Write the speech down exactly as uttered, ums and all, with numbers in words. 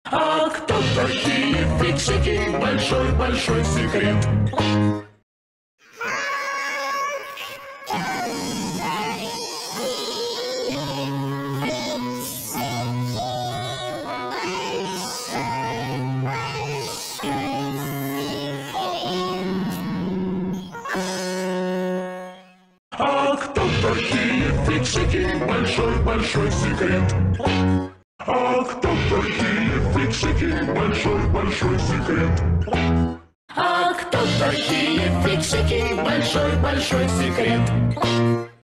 А кто такие фиксики? Большой-большой секрет. А кто такие фиксики? Большой-большой секрет. А кто такие фиксики? Большой-большой секрет. А кто такие фиксики? Большой-большой секрет.